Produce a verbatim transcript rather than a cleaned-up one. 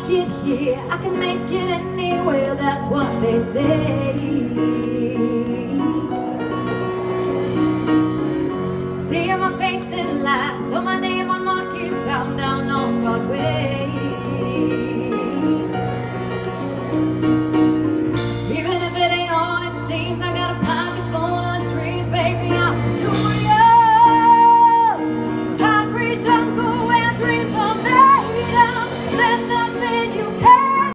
make it here, I can make it anywhere, that's what they say.